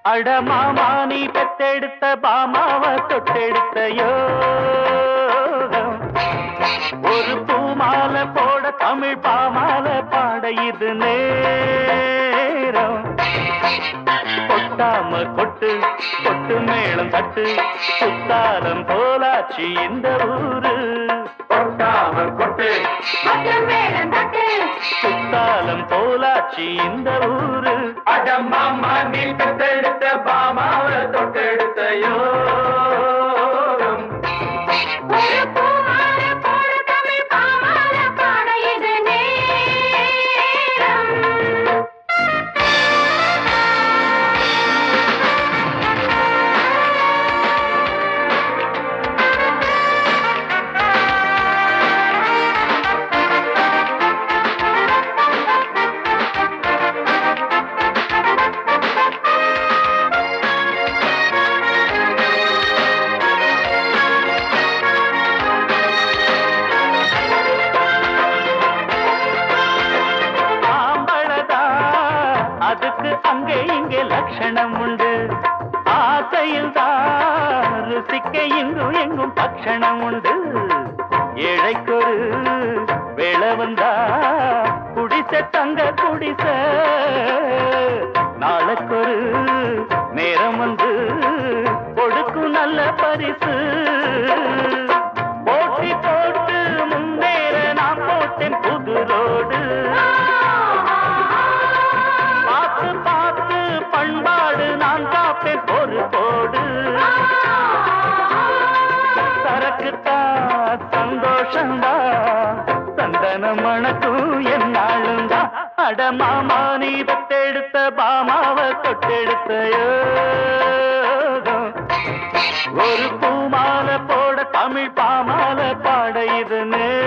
அட மாமா நீ பெத்தெடுத்த பாமாவ தொட்டெடுத்த யோகம் ஒரு பூமாலை போட தமிழ் பாமாலை பாட இது நேரம் கொட்டாம கொட்டு கொட்டு மேளம் தட்டு குத்தாலம் போலாச்சு இந்த ஊரு கொட்டாம கொட்டு கொட்டு மேளம் தட்டு குத்தாலம் போலாச்சு இந்த ஊரு அட மாமா நீ பெத்தெடுத்த பாமாவ தொட்டெடுத்த யோகம் ஒரு பூமாலை போட தமிழ் பாமாலை பாட இது நேரம் அதுக்கு அங்கே இங்கே லட்சணம் உண்டு ஆசையில் தான் ருசிக்க இங்கும் எங்கும் பட்சணம் உண்டு ஏழைக்கொரு வேளை வந்தா குடிச தங்க குடிச நாளைக்கொரு நேரம் வந்து கொடுக்கும் நல்ல பரிசு போட்டி போட்டு முன்னேற நான் போட்டேன் புது ரோடு பண்பாடு நான் காப்பேன் பொறுப்போடு சரக்குத்தா சந்தோஷந்தா சந்தன மணக்கும் என்னாளுந்தா அட மாமா நீ பெத்தெடுத்த பாமாவ தொட்டெடுத்த யோகம் ஒரு பூமாலை போட தமிழ் பாமாலை பாட இது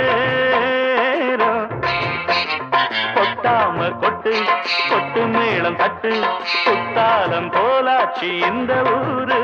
நேரம் கொட்டாம கொட்டு கொட்டு மேளம் தட்டு குத்தாலம் போலாச்சு இந்த ஊரு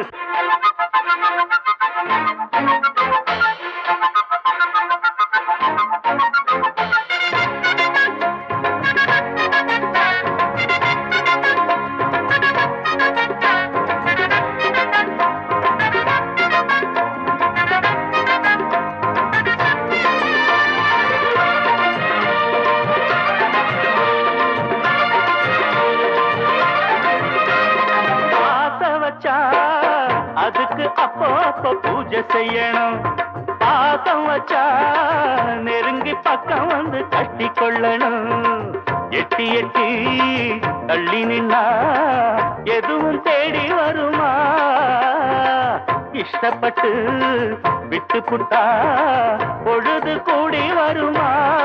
அதுக்கு அப்போ அப்போ பூஜை செய்யணும் பாசம் வச்சா நெருங்கி பக்கம் வந்து கட்டி கொள்ளணும் எட்டி எட்டி தள்ளி நின்னா எதுவும் தேடி வருமா இஷ்டப்பட்டு விட்டு புட்டா பொழுது கூடி வருமா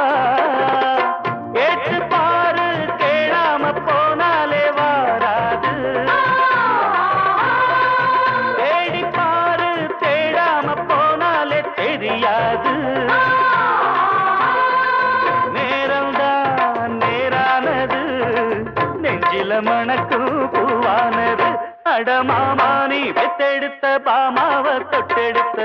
ஏற்று பாரு கேளாம போனாலே வாராது தெரியாது நேரம்தான் நேரானது நெஞ்சில மணக்கும் பூவானது அட மாமா நீ பெத்தெடுத்த பாமாவ தொட்டெடுத்த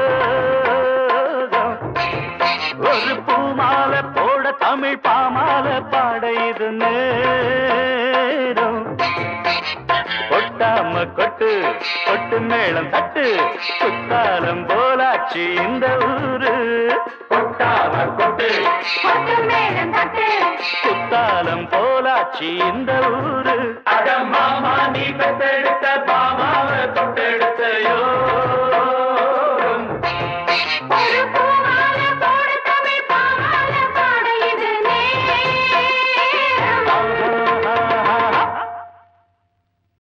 யோகம் ஒரு பூமாலை போட தமிழ் பாமாலை பாட இது நேரம் கொட்டாம கொட்டு கொட்டு மேளம் தட்டு குத்தாலம் போலாச்சு இந்த ஊரு கொட்டாம கொட்டு கொட்டு மேளம் தட்டு குத்தாலம் போலாச்சு இந்த ஊரு